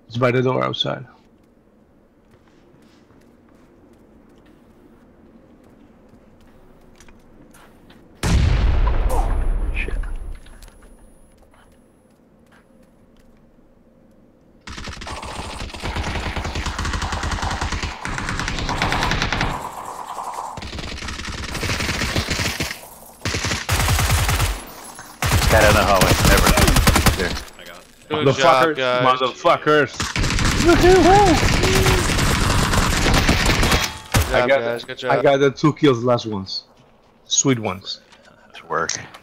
It's by the door outside. Shit. Got in the hallway. Never. There. I got it. Motherfuckers! Good job, guys. Good job. I got the 2 kills last ones. Sweet ones. That's work.